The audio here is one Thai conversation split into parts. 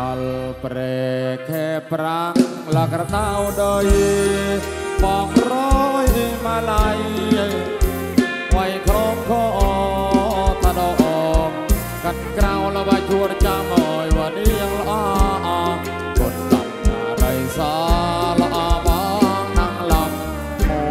lal preke perang lakratau doi bong roi malai wai krom ko ta doกันกราวละว่าชวนจามอยวันนี้ยังละกดตับอะไรสาละบางนั่งลำโม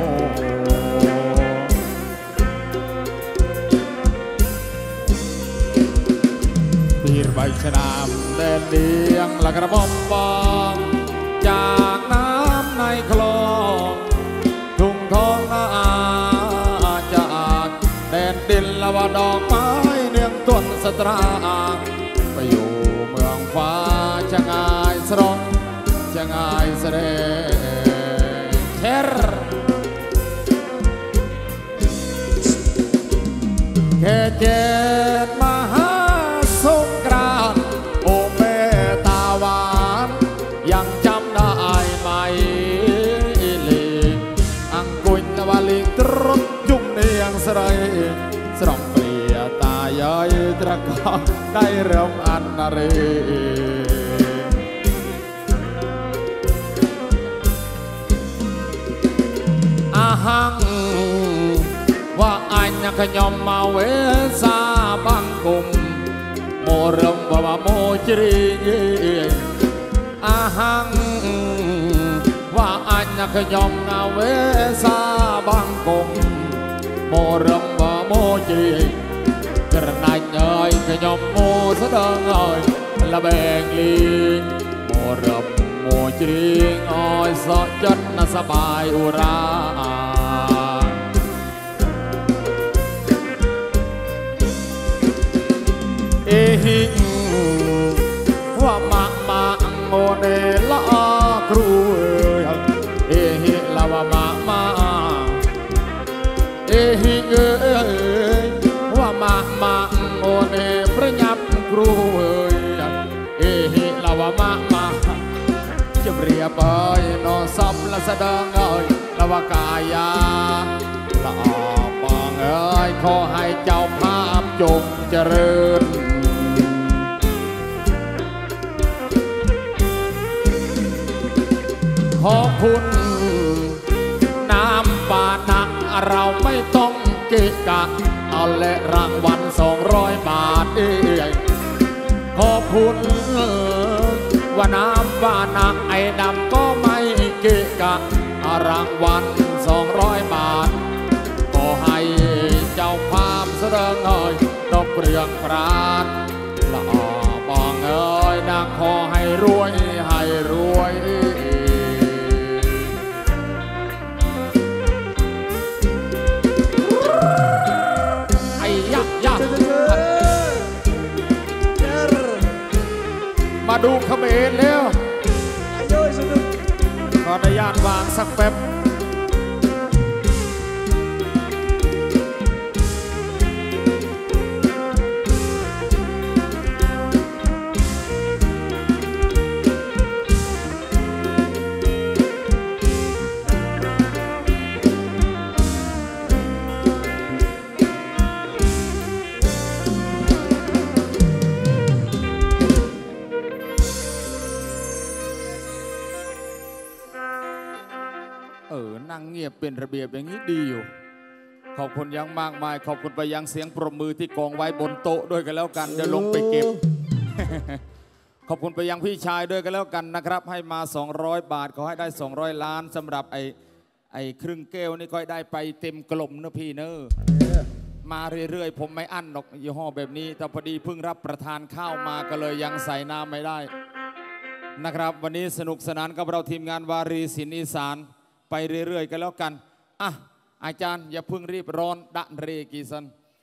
ปีรใบชนามเดินเดียงละกระบอกบองจากน้ำในคลองทุ่งทองอาจากแดนดินละว่าดอกไม้ต้นสตราไปอยู่เมืองฟ้าจะง่ายสรองจะง่ายเสด็จเทรแค่เจ็ดมหาสงกรานต์โอเมตาวานยังจำได้ไหมลิงอังกุยนวาลิงตรดจุ่มเนียงสไรสรองย้อยตะกอนได้เริ่มอันนารีอาหังว่าอันยังขยมมาเวสาบังกุมโมรมว่าโมจรีอาหังว่าอันยังขยมมาเวสาบังกุมโมรมว่าโมจรีกระนายเงยขยมโมสะดงเงยละแบงลิงโมรบโมจริงอ้อยสอจนน่ะสบายอุราเอหิงว่ามาโมเดลครูเอหิละว่ามาเอหิงว่ามาโอเนประยับครูเอหิลาวมาจะเรียบเอ้ยนอซับละสะดังเอ้ยละวากายาละออบองเอ้ยขอให้เจ้าภาพจงเจริญขอบคุณน้ำปานะเราไม่ต้องเกะกะเอาและรางวัล200 บาทขอบคุณว่าน้ำว่านะไอ้ดำก็ไม่เกะกะรางวัล200 บาทขอให้เจ้าภาพแสดงเอ่ยดอกเปลืองปราดละบองเอ่ยนางขอให้รวยให้รวยมาดูเขมรแล้วขออนุญาตวางสักแป๊บนั่งเงียบเป็นระเบียบอย่างนี้ดีอยู่ขอบคุณยังมากมายขอบคุณไปยังเสียงปรบมือที่กองไว้บนโต๊ะด้วยกันแล้วกันเดี๋ยวลงไปเก็บ ขอบคุณไปยังพี่ชายด้วยกันแล้วกันนะครับให้มา200 บาทขอให้ได้200 ล้านสำหรับไอ้ครึ่งแก้วนี่ก็ได้ไปเต็มกลมนะพี่เนอะมาเรื่อยๆผมไม่อั้นหรอกยี่ห้อแบบนี้แต่พอดีเพิ่งรับประทานข้าวมาก็เลยยังใส่น้ำไม่ได้นะครับวันนี้สนุกสนานกับเราทีมงานวารีศิลป์อีสานไปเรื่อยๆกันแล้วกันอ่ะอาจารย์อย่าเพิ่งรีบร้อนดันเรกีสัน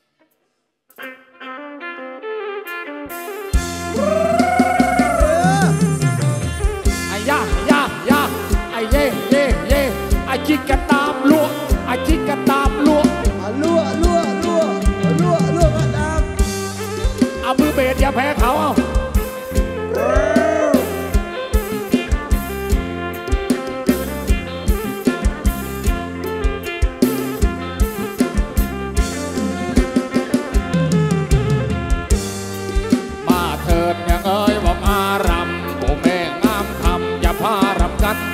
ไอ้ยาไอ้เย่ไอ้จิกกระตามลวกไอ้จิกกระตามลวกลวกกระตามเอามือเบสอย่าแพ้เขาเอา เ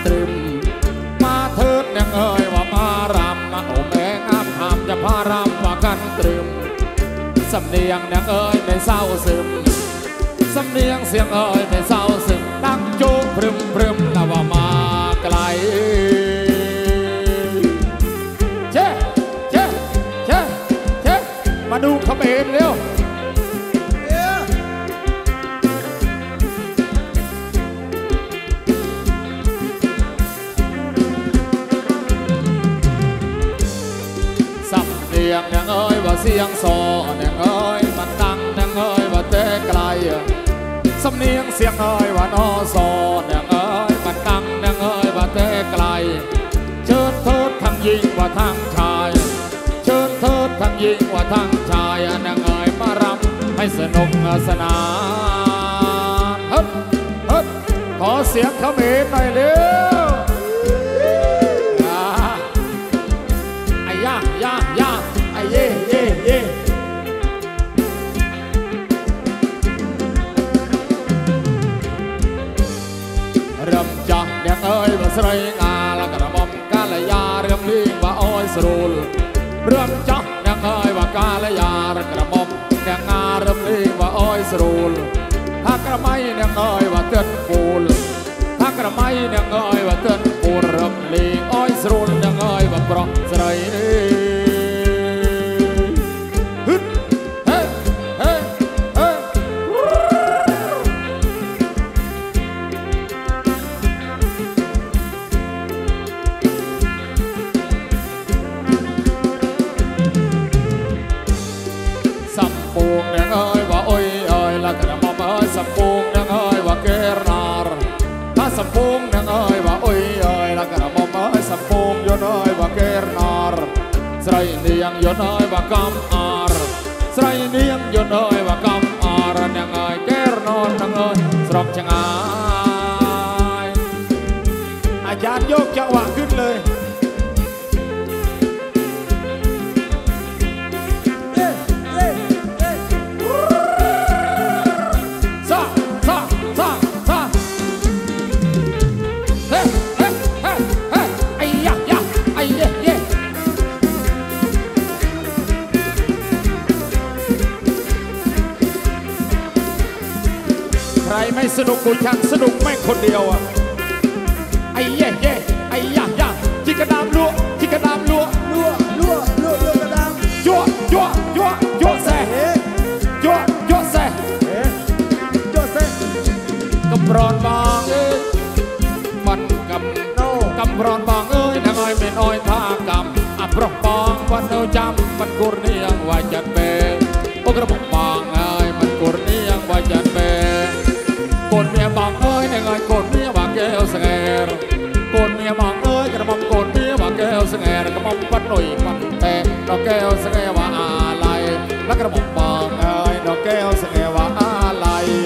ตรึมมาเถิดนางเอ๋ยว่ามารำโอ้แม่งามหามจะพารำว่ากันตรึมสำเนียงนางเอ๋ยไม่เศร้าซึมสำเนียงเสียงเอ๋ยไม่เศร้าซึมดังโจ๊กพรึมพรึมนะว่ามาไกลเช่เช่เช่เช่มาดูเขมรเร็วเสียงนางเอ๋ยว่าเสียงซอนางเอ๋ยมันดังนางเอ๋ยว่าเตะไกลสำเนียงเสียงเอ๋ยว่านอซอนางเอ๋ยมันดังนางเอ๋ยว่าเตะไกลเชิญเถิดทั้งหญิงว่าทั้งชายเชิญเถิดทั้งหญิงว่าทั้งชายนางเอ๋ยมารำให้สนุกสนานเฮ้ยเฮ้ยขอเสียงเขมรหน่อยเร็วย่าย่าย่าไอ้เย่เย่เย่เริ่มจากเด็กเอ๋ยว่าสวยงาละกระหม่อมกาลยาเริ่มลิงว่าอ้อยสรูลเริ่มจากเด็กเอ๋ยว่ากาลยาละกระหม่อมเด็กงาเริ่มลิงว่าอ้อยสรูลถ้ากระไม่เด็กเอ๋ยว่าเตือนปูลถ้ากระไม่เด็กเอ๋ยว่าเตือนปูลเริ่มลิงอ้อยสรูลเด็กเอ๋ยว่าเพราะสวยนี่สัมปูงนางเอ๋ยว่าโอ้ยเอ๋ยละกระหม่อมเอ๋ยสัมปูงนางเอ๋ยว่าเกรนาร์ถ้าสัมปูงนางเอ๋ยว่าโอ้ยเอ๋ยละกระหม่อมเอ๋ยสัมปูงยนเอ๋ยว่าเกรนาร์สไรเนียงยนเอ๋ยว่ากำอาร์สไรเนียงยนเอ๋ยว่ากำอาร์นางเอ๋ยเกรนอนนางเอ๋ยสรบชะงายอาจารย์โยกจังหวะขึ้นเลยใครไม่สนุกกูช่างสนุกแม่งคนเดียวอ่ะไอ้เย่เย่ไอ้ย่าย่าจิกกระดามลัวจิกกระดามลัวลัวลัวลัวลัวกระดามยั่วยั่วยั่วยั่วแซ่ยั่วยั่วแซ่ยั่วแซ่กำรอนบางเอ้ยมันกำโนกำรอนบางเอ้ยนางอ้อยเป็นอ้อยท่ากำอับรองบางวันเอาจำมันกุรเนียงไว้จัดเบงโอกระบอกบางเอ้ยมันกุรเนียงไว้จัดเบงโกนเมียบางเอ้ยนางเอ้ยโกนเมียบางแก้วสแงร์โกนเมียบางเอ้ยกระหม่อมโกนเมียบางแก้วสแงร์กระหม่อมปัดหน่อยปัดแต่ดอกแก้วสแงว่าอะไรและกระหม่อมบางเอ้ยดอกแก้วสแงว่าอะไร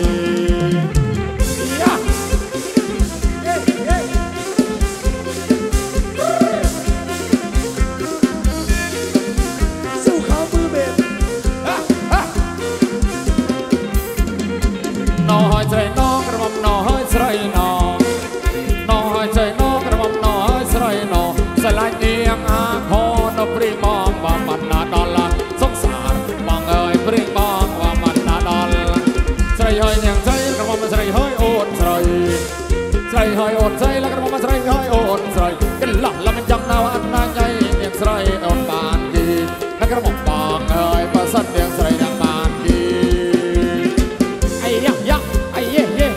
สู้เขามือเบ็ดน้อยใจน้องกระหม่อมน้อยใจน้องน้อยใจน้องกระหม่อมน้อยใจน้องสลายเนียงอาคอนปริมองว่ามันนาดอลสงสารบางเอ๋ยปริมองว่ามันนาดอลใจเฮ้ยเนียงใจกระหม่อมใจเฮ้ยโอดใจใจเฮ้ยโอดใจแล้วกระหม่อมใจเฮ้ยโอดใจกันหลังแล้วมันจังนาวันนาใจเนียงใจโอดบานดีแล้วกระหม่อมบางเอ๋ยประสันเนียงใจนางบานดีไอ้ยักยักไอ้เย่เย่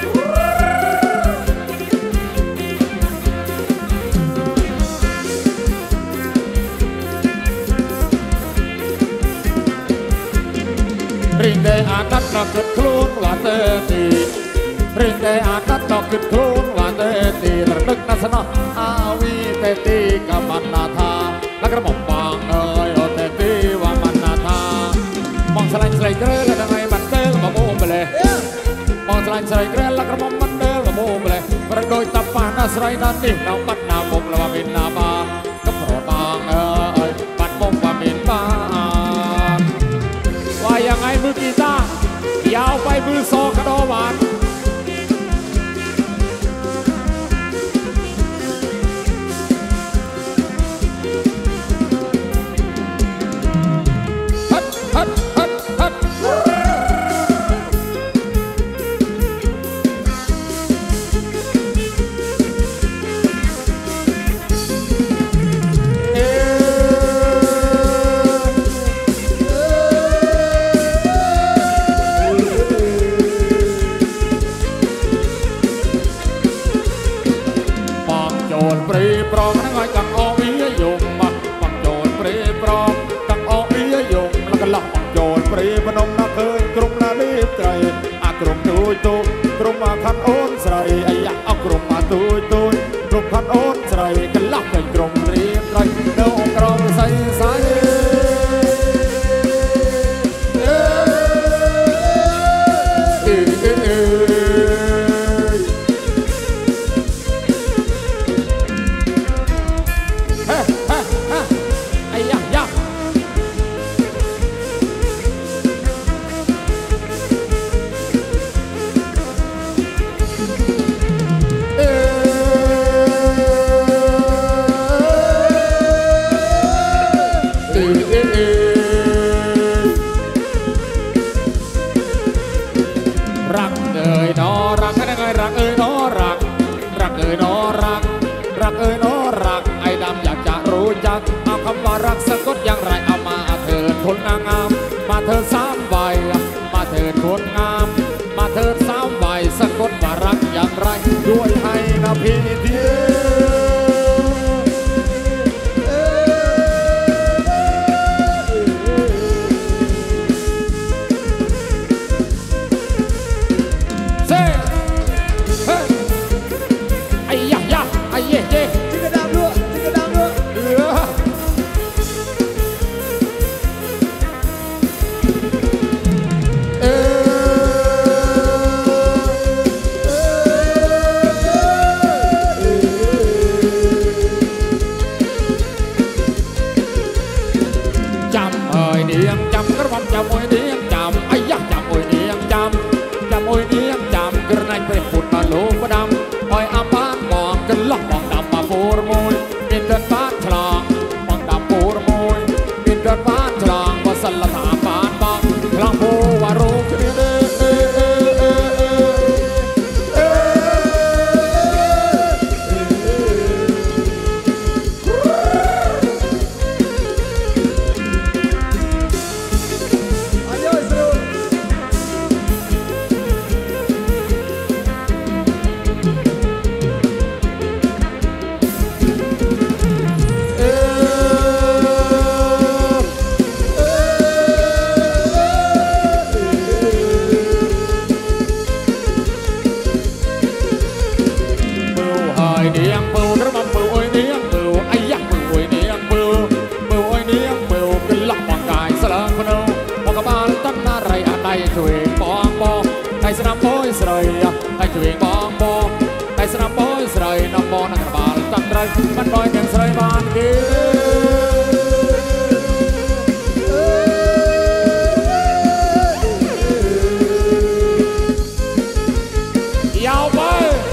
ริงได้อากัดนอกขึ้นคลุ้นว่าเตตีริงได้อากัดนอกขึ้นคลุ้นว่าเตตีระลึกนัสนะอาวีเตตีกับมันนาธาและกระหม่อมบางเอ๋ยโอเตตีว่ามันนาธามองสลายสลายเกลือแล้วยังไงมันเดินมาโม่ไปเลยมองสลายสลายเกลือแล้วกระหม่อมมันเดินมาโม่ไปเลยประโดยตับปานาสลายนั่นนี่เราปัดนาบมละว่าเป็นนาบานก็โปรดบางเอ๋ยปัดบมว่าเป็นบานว่ายังไงมือกีตาร์ยาวไปมือโซกระโดหวานปรองนั่งไอ้กังออียงมาบังโจรเปรย์ปรองกังออียงแล้วก็หลับบังโจรเปรย์พนมนาเคยกรุงนาลีใจกรุงตุยตุยกรุงมาคันโอนใส่ไอ้ยักษ์เอากรุงมาตุยตุยกรุงคันโอนใส่กันลับไปกรุงเรียนไรเดินกรองใส่ใส่รักเอ่ยนอรักให้ได้ไงรักเอ่ยนอรักรักเอ่ยนอรักรักเอ่ยนอรักไอ้ดำอยากจะรู้จักเอาคำว่ารักสะกดอย่างไรเอามาเถิดคนงามมาเถิดสามใบมาเถิดคนงามมาเถิดสามใบสะกดว่ารักอย่างไรด้วยให้นะพี่ทีจำกระผมจำมวยเนียงจำไอ้ยักษ์จำมวยเนียงจำมวยเนียงจำกระนั้นเป็นฝุ่นมาลูกมาดำอ้อยอาบ้านมองกันล็อกมองดำมาฟูรมวยเป็นเดินบ้านฉลองมองดำฟูรมวยเป็นเดินบ้านฉลองว่าสลัดถามบ้านบ้องพลังผู้ว่ารู้กันเนียงเปิลกระมังเปิลโอยเนียงเปิลไอ้ยักษ์เปิลโอยเนียงเปิลโอยเนียงเปิลกันหลับวางกายสลังพนมมองกบาลตั้งหน้าไรอะไรช่วยปองปองไอ้สนามโอยใส่ไอ้ช่วยปองปองไอ้สนามโอยใส่น้ำมองนักบาลตั้งไรมันลอยแข่งใส่บ้านกียาวไป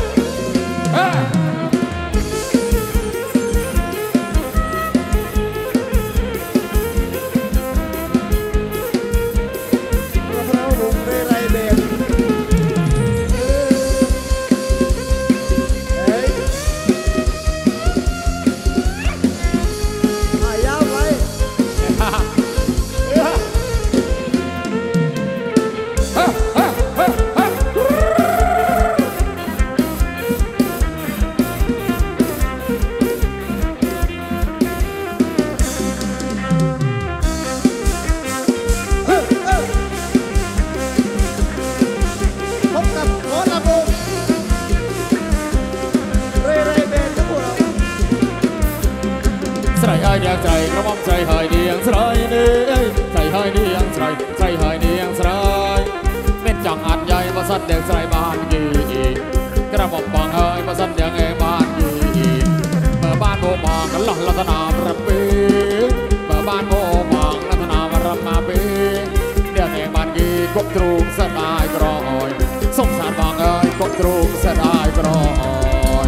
เดียงใจกระม่อมใจหายเดียงใส่เนื้อใจหายเดียงใส่ใจหายเดียงใส่เม็ดจังอัดใหญ่มาสั่นเดียงใส่บ้านยีกระม่อมบางเฮยมาสั่นเดียงเอบ้านยีเมื่อบ้านโบมองกันหลังลัตนาประปีเมื่อบ้านโบมองลัตนามารำมาปีเดียงเอบ้านยีกบตรุงสดายกรอยสงสารบางเฮยกบตรุงสดายกรอย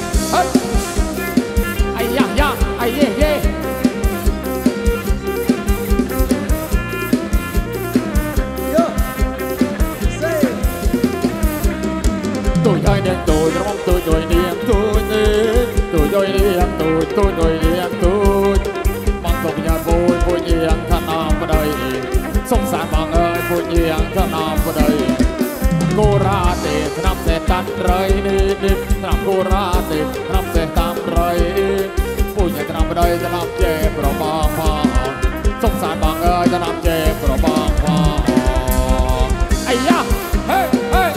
ไอ้ย่างไอ้เย่tôi thay đèn tôi trong mong tôi đôi đèn tôi đôi đèn tôi đôi đèn tôi bằng cùng nhà vui nhàng thân nam vào đây sông sạn bằng ơi vui nhàng thân nam vào đây cô ra để năm sẽ tan rơi đi năm cô ra để năm sẽ tan rơi ใดจะนำเจ็บเราบางพอสงสารบางเอ๋ยจะนำเจ็บเราบางพอไอ้ยะเฮ้ยเฮ้ย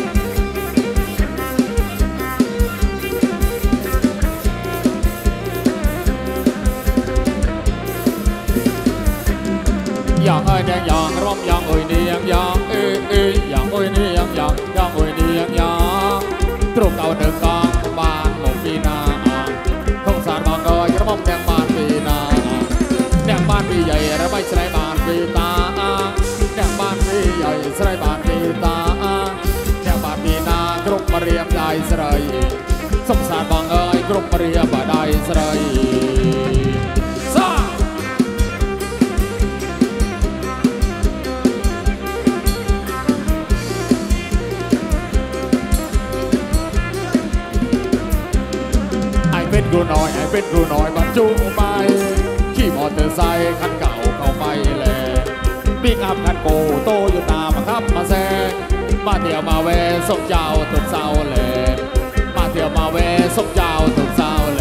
อย่างเอ้ยแดงอย่างร่มอย่างเอ้ยนี่อย่างอย่างเอ้ยนี่อย่างเอ้ยนี่อย่างตรุกเอาเดินกลางบ้านหมกปีนาสงสารบางเอ๋ยกระหม่อมแดงบ้านปีนาแดงบ้านปีใหญ่และไม่ใช่บ้านปีตาแดงบ้านปีใหญ่ใช่บ้านปีตาแดงบ้านปีนากรุบมาเรียมได้สลายสงสารบางเอ๋ยกรุบมาเรียมได้สลายเป็นครูน้อยให้เป็นครูน้อยบรรจุไปขี่มอเตอร์ไซค์คันเก่าเข้าไปแลบิ๊กอัพคันโกโตอยู่ตามมาขับมาแซงมาเที่ยวมาแวส่งเจ้าตุกเศร้าแลมาเที่ยวมาแวส่งเจ้าตุกเศร้าแล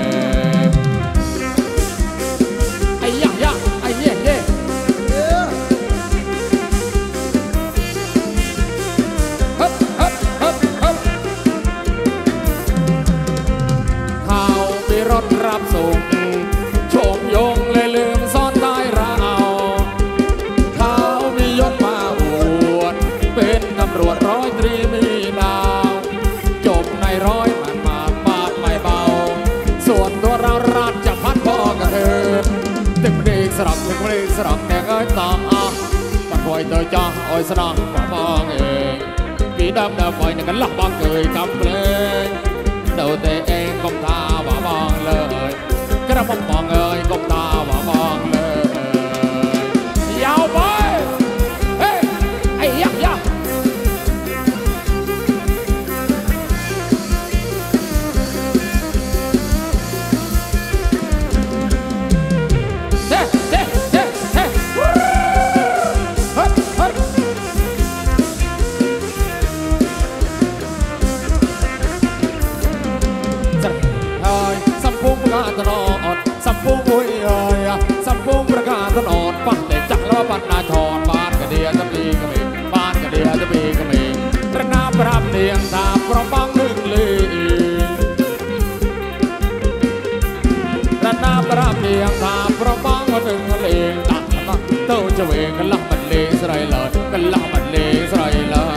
ไอ้ยะยะไอ้เย่เย่ฮึบฮึบฮึบฮึบรถรับส่งโฉมยงเลยลืมซ่อนใต้ราวเขามียศมาอวดเป็นตำรวจร้อยตรีมีดาวจบในร้อยมันมาบาดไม่เบาส่วนตัวเราราชจะพัดพ่อกระเทินตึกเด็กสลับตึกเด็กสลับแดงเอ้ยตาปัดคอยเตยจ้าอ้อยสนามกว่าบางเองปีดำดำไว้ในกันหลับบางเกยกำเพลงเดาแต่เองก้มตาว่าบองเลยกระผมมองเอ้ยก้มตาว่าบองเลยยาวไปเฮ้ยไอ้ยักษ์ยักษ์เฮ้เฮ้เฮ้เฮ้เฮ้เฮ้สัมพุงประกาศตลอดสัมพุงบุยเอ้ยสัมพุงประกาศตลอดปักแต่จังแล้วปันนาชอนบ้านกระเดียจะมีกระเมงบ้านกระเดียจะมีกระเมงประนาพระเนียงตาพระบังหนึ่งลีประนาพระเนียงตาพระบังหนึ่งลีตัดเต้าจะเวงกันลักมันเลสไรเลยกันลักมันเลสไรเลย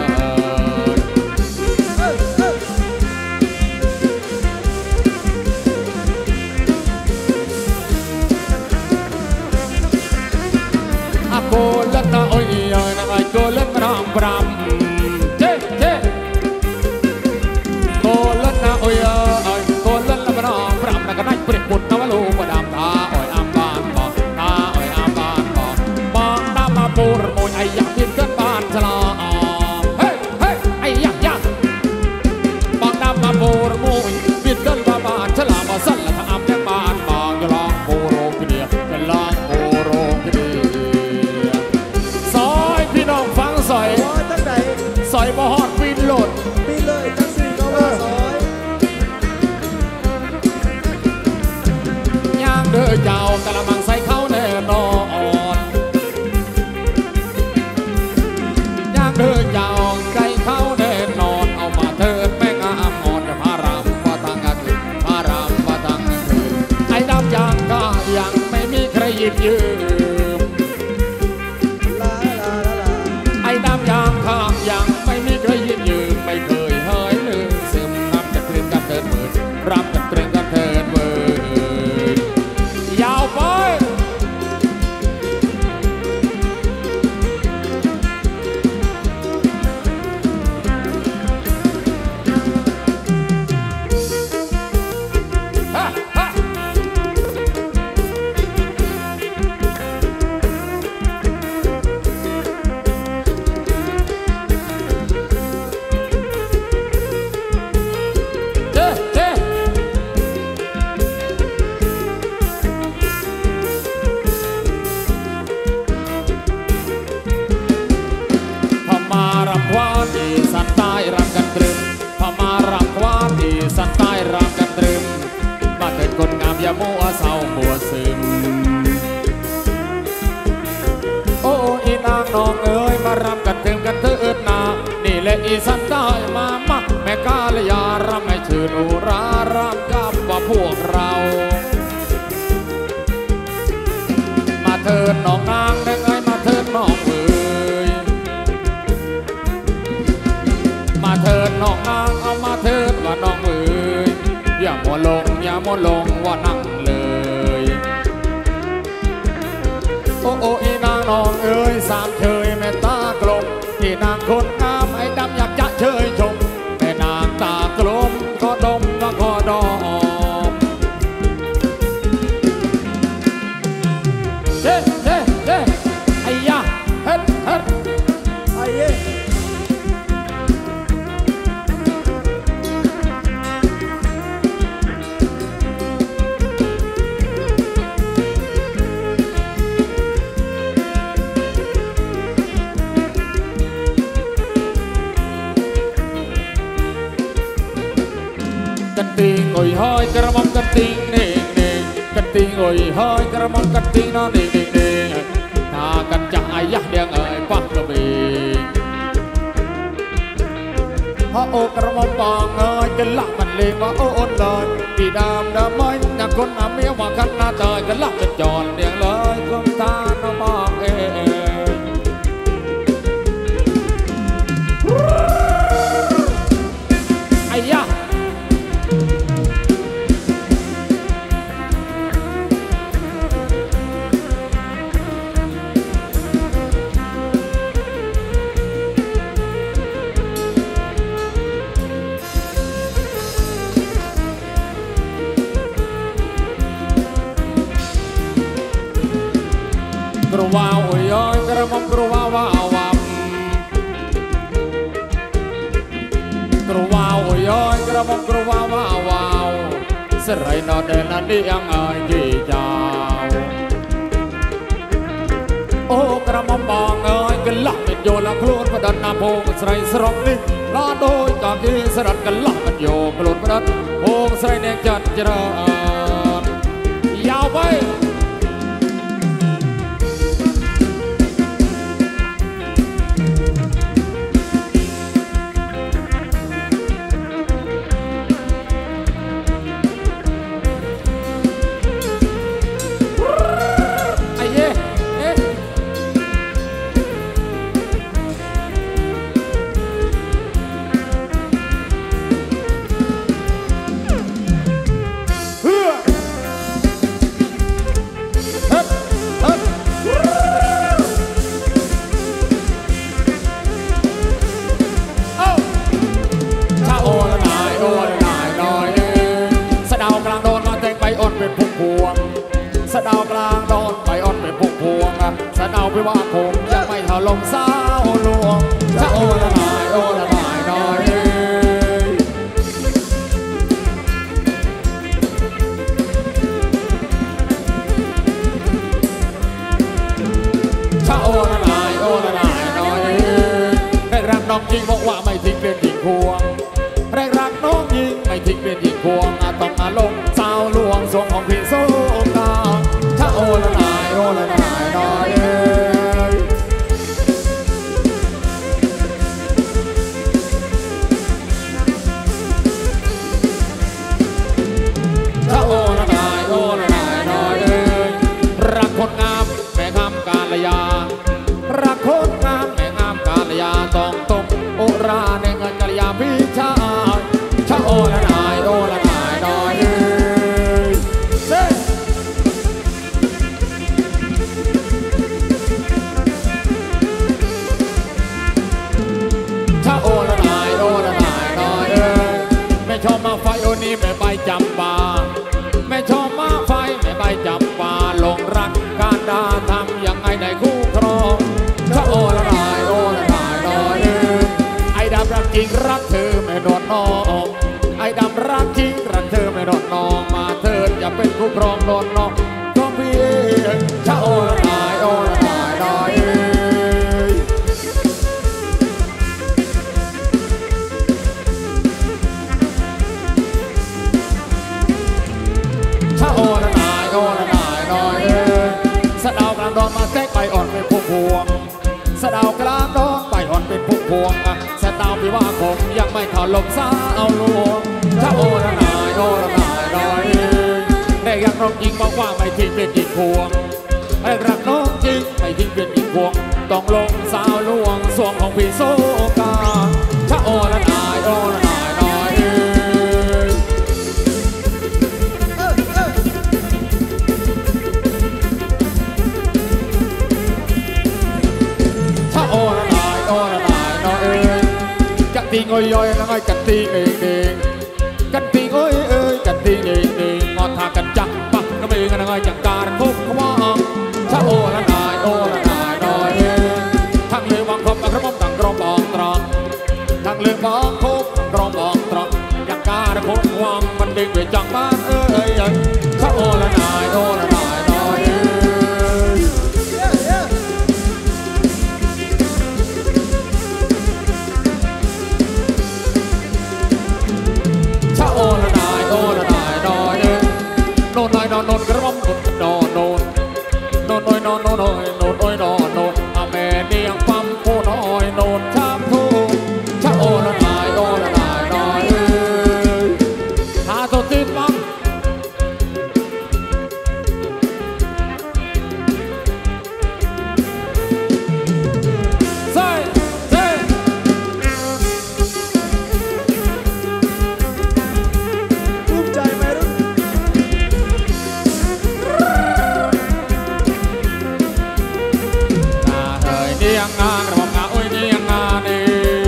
โกลันนาโอ้ยนะไอโกลันรำรำเจ๊เจ๊โกลันนาโอ้ยโกลันรำรำนะก็ได้เปรียบบุตรนะว่าลูกมาดามตาอ้อยอัมบานบอกตาอ้อยอัมบานบอกมองตามาปูรโมยไออยากกินกันบ้านฉลาเฮ้เฮ้ไออยากอยากมองตามาปูรโมยกินกันบ้านฉลามาสั่นละทำยังบ้านมองจะลองปูโรงกิเดียจะลองปูโรงกิเดียพี่น้องฟังสอยตั้งไหนสอยบ่ฮอดปีนโหลดปีเลยทั้งสี่ก็ว่าสอยย่างเด้อเจ้ากะละมังใส่เข้าแน่นอนย่างเด้อเจ้าใจเข้าแน่นอนเอามาเถิดแม่งามอ่อนพารามพาทางกันพารามพาทางกันไอ้ดำยางก็ยังไม่มีใครหยิบยืมไอ้ดำยางข้างยังไม่มีใครหยิบยืมไม่เคยเฮยลืมซึมน้ำกันเตรียมกันเถิดมือรับกันเตรียมกันเถิดมือยาวไปสันใต้รำกันตรึมพมารำควานอีสันใต้รำกันตรึมมาเถิดคนงามอย่ามัวเศร้ามัวซึมโอ้อีนางน้องเอ๋ยมารำกันถึงกันเถิดนานี่แหละอีสานใต้มามักแม่กาลยารำให้ชื่นอุรารำกับว่าพวกเรามาเถิดน้องนางเด้งเอ้ยมาเถิดน้องเอ๋ยมาเถิดน้องนางเอามาเถิดว่าน้องเอ๋ยอย่ามัวลงอย่ามัวลงว่านั่งเลยโอ้โอ้อีนางน้องเอ๋ยสามเชยแม่ตากลมที่นางคนงามไอ้ดำอยากจะเชยชมแม่นางตากลมก็ดมก็ขอดอมเฮ้เฮ้เฮ้ไอ้ยะเฮ็ดเฮ็ดไอ้เย่กันติงโอยหอยกระมองกันติงเน่งเน่งกันติงโอยหอยกระมองกันติงนอนเน่งเน่งเน่งถ้ากันจะไอ้ยักษ์เดียงเอ๋ยปักกระเบงพระโอกระมองปองเอ๋ยกันละมันเลงว่าโอนเลยปีดามดามไม้นักคนอาเมียว่าขันหน้าเตยกันละกันจอนเดียงเลยก้มตาหน้ามองเอ๋ไอ้ยักษ์กระว่าวโอ้ยอยกระมองกระว่าวว้าววับกระว่าวโอ้ยอยกระมองกระว่าวว้าวว้าวสไรนอเดนันดียังไงกี่เจ้าโอ้กระมองบองเอ้ยกันละเป็นโยละโคลนประดันนาโพงสไรสรองนี่ลาโดยกากีสรัดกันละเป็นโยโคลนประดันโพงสไรเนกจัดเจริญยาวไปสะดาวกลางโดนไปอ่อนเป็นพวงพวงสะดาวไปว่าผมยังไม่ถล่มสาวลวงจะโอละนายโอละนายน้อยจะโอละนายโอละนายน้อยได้รักน้องจริงบอกว่าไม่ทิ้งเรียนหญิงพวงแรกรักน้องยิงไม่ทิ้งเรียนหญิงพวงต้องมาลงสาวลวงสวงของพี่โซกาถ้าโอละนายโอละนายน้อยถ้าโอละนายโอละนายน้อยรักคนงามแม่งามกาลยารักคนงามแม่งามกาลยาต้องตกโอราในเงินกาลยาพี่ชายถ้าโอละนายโอละนายน้อยถ้าโอละนายโอละนายน้อยไม่ชอบมาไฟโอนี้ไม่ใบจำปาไม่ชอบมาไฟไม่ใบจำปาหลงรักการดาทำยังไงได้คู่ครองถ้าโอละนายโอละนายน้อยไอ้ดำรักจริงรักเธอไม่โดนน้องไอ้ดำรักจริงรักเธอไม่โดนน้องมาเถิดอย่าเป็นคู่ครองโดนน้องก็พี่ถ้าโอละนายโอละนายน้อยถ้าโอละพวงสตาวพี่ว่าคงยังไม่ถอดลมสาวลวงถ้าโอละนายโอละนายน้อยแต่ยังร้องจริงบอกว่าไม่ทิ้งเป็นอีกพวงให้รักน้องจริงไม่ทิ้งเป็นอีกพวงต้องลงสาวลวงสวงของพี่โซกาถ้าโอละนายโอละนายน้อยถ้าโอละนายโอละนายน้อยจักตีงอยย่อยแล้วไงจักตีเองเองกันตีงอยกันตีเองเองงอทากันจักปักก็ไม่กันไงจังการทุกขวางถ้าโอละนายโอละนายน้อยทั้งเลือวังคบกระมอมต่างกรอมบองตรองทั้งเลือวังคบกรอมบองตรองจังการทุกขวางมันดึงไปจังบ้านถ้าโอละนายโอละนายน้อยโอละนายโอละนายน้อยโนนน้อยนอนโนนกระมอมโนนโนนโนนน้อยนอนโนนน้อยโนนน้อยนอนโนนอาแม่เนียงปั๊มผู้น้อยโนนชามทูชะโอละนายโอละนายน้อยหาตัวติดปั๊มใส่ใส่ยังงานระบบงานโอ้ยนี่ยังงานนี่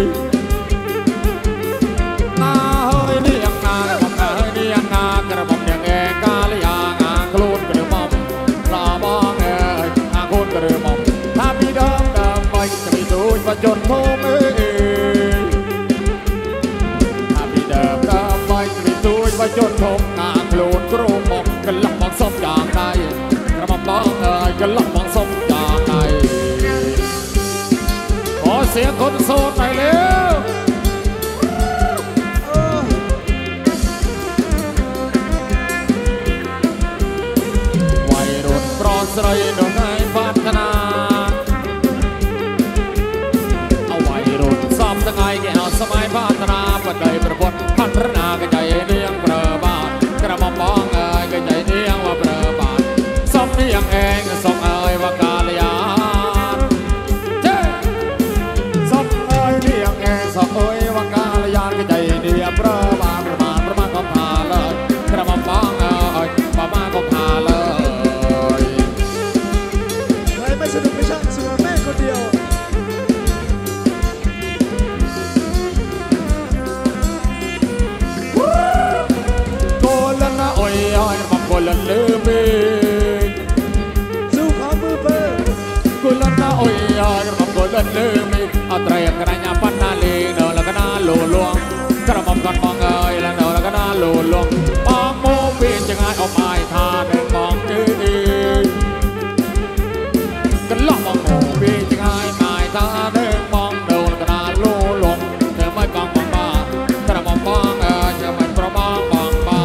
นาเฮ้ยนี่ยังงานระบบงานเฮ้ยนี่ยังงานกระบอกยังเองกาลยางานคลูนกระมอมลาบองงานคูนกระมอมถ้ามีเดิมไปจะมีสูญประจนทุ่มถ้ามีเดิมไปจะมีสูญประจนทุ่มงานคลูนกระมอมกันหลับมองส้มอย่างใดกระมอมบ้องกันหลับมองส้มอย่างใดขอเสียงคนโสดหน่อยเร็ววัยรุ่นปลอดใสโดนให้พัฒนาเอาวัยรุ่นซ้ำตั้งไงแกเอาสมัยพัฒนาปัจจัยประบดพัฒนากระจายเลี้ยงประบาทกระหม่อมมองกระจายเลี้ยงว่าประบาทซ้ำเลี้ยงเองส่งว่ากาลยาสะเอ้ยว่ากาลยานก็ใจเดียประมาณก็พาเลยกระหม่อมบ้องประมาณก็พาเลยไม่สนุกไม่ช่างสนุกแม่คนเดียวโกลันนะโอ้ยมันโกลันลืมเองสู้ขามือเปิดโกลันนะโอ้ยมันโกลันลืมเองเอาเตะกระยาปันนาลีเดินแล้วก็น่าหลุดลวงกระหม่อมกันมองแล้วเดินแล้วก็น่าหลุดลวงมองโมปีนจะง่ายเอาไม้ทาเดินมองจืดกันล่องมองโมปีนจะง่ายไม้ทาเดินมองเดินแล้วก็น่าหลุดลวงเธอไม่กองมองบ้ากระหม่อมมองจะไม่ประมองมองบ้า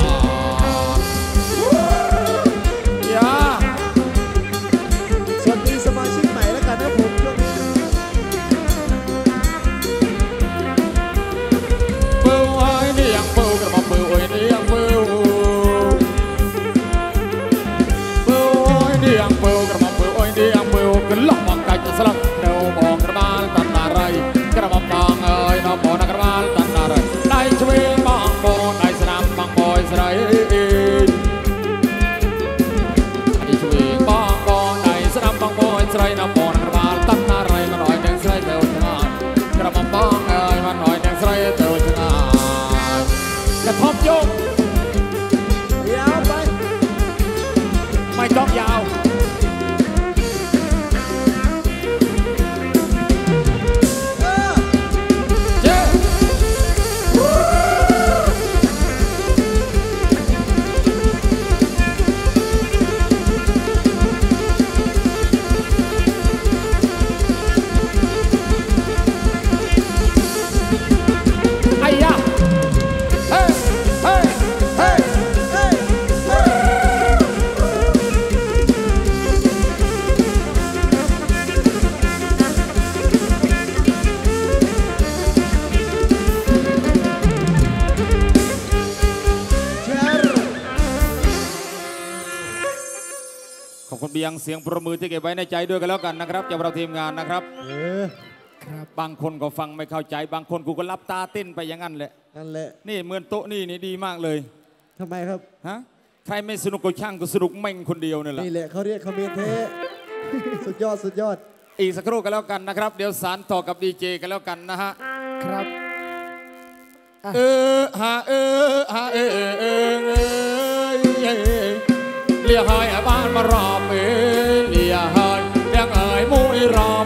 อย่าสวัสดีสมาชิกใหม่แล้วกันนะผมกันล่องมองไก่จะสลับเดวมองกระบาลตันอะไรกระบอกมองน้องมองกระบาลตันอะไรได้ช่วยมองโบได้สนามมองบอยสไลได้ช่วยมองโบได้สนามมองบอยสไลน้องมองกระบาลตันอะไรมาหน่อยแดงสไลเตวชนะกระบอกมองมาหน่อยแดงสไลเตวชนะกระทบโยกยาวไปไม่ต้องยาวเฮ้เบียงเสียงประมือที่เก็บไว้ในใจด้วยกันแล้วกันนะครับจากเราทีมงานนะครับครับบางคนก็ฟังไม่เข้าใจบางคนกูก็รับตาเต้นไปอย่างนั้นแหละนั่นแหละนี่เหมือนโต๊ะนี่ดีมากเลยทำไมครับฮะใครไม่สนุกก็ช่างก็สนุกเม่งคนเดียวนี่แหละนี่แหละเขาเรียกคอมเมนเทสุดยอดสุดยอดอีกสักครู่กันแล้วกันนะครับเดี๋ยวสารต่อกับดีเจกันแล้วกันนะฮะครับฮะเรียกให้บ้านมารอบเรียกให้เรียกเอ๋ยมุ้ยรอบ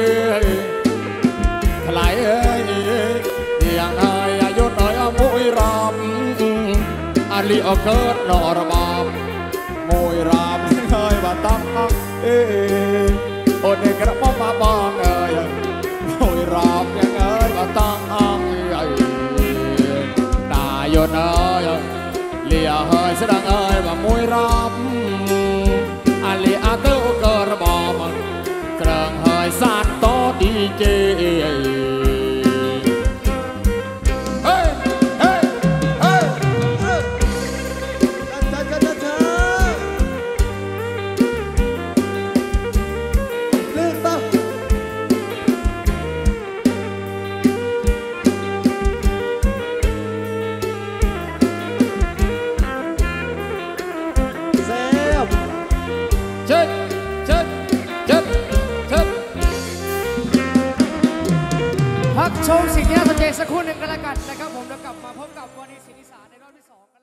ถลายเรียกให้อายุน้อยมุ้ยรอบอาลีอเกิดนอระบามมุ้ยรอบเคยว่าตั้งโอเดกระป๋องมาบองมุ้ยรอบยังเอ๋ยว่าตั้งนายนเลียเฮยสดังเอ๋ยว่ามุ้ยรอบอาลีอาเตอร์เกิดบอมเตรงเฮยสานโตดีเจพักชมสิ่งที่น่าสนใจสักครู่หนึ่งกันแล้วกันนะครับผมแล้วกลับมาพบกับวันนี้ศิลป์อีสานในรอบที่2